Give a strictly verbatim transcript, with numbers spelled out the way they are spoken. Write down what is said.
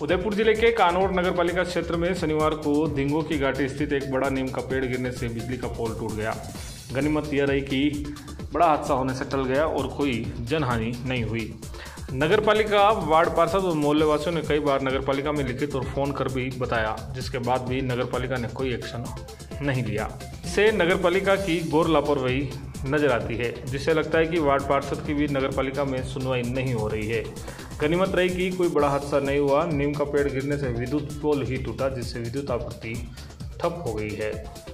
उदयपुर जिले के कानौर नगर पालिका क्षेत्र में शनिवार को धिंगो की घाटी स्थित एक बड़ा नीम का पेड़ गिरने से बिजली का पोल टूट गया। गनीमत यह रही कि बड़ा हादसा होने से टल गया और कोई जनहानि नहीं हुई। नगर पालिका वार्ड पार्षद और मोहल्ले वासियों ने कई बार नगर पालिका में लिखित और फोन कर भी बताया, जिसके बाद भी नगर पालिका ने कोई एक्शन नहीं लिया। इससे नगर पालिका की घोर लापरवाही नजर आती है, जिससे लगता है कि वार्ड पार्षद की भी नगर पालिका में सुनवाई नहीं हो रही है। गनीमत रही कि कोई बड़ा हादसा नहीं हुआ। नीम का पेड़ गिरने से विद्युत पोल ही टूटा, जिससे विद्युत आपूर्ति ठप हो गई है।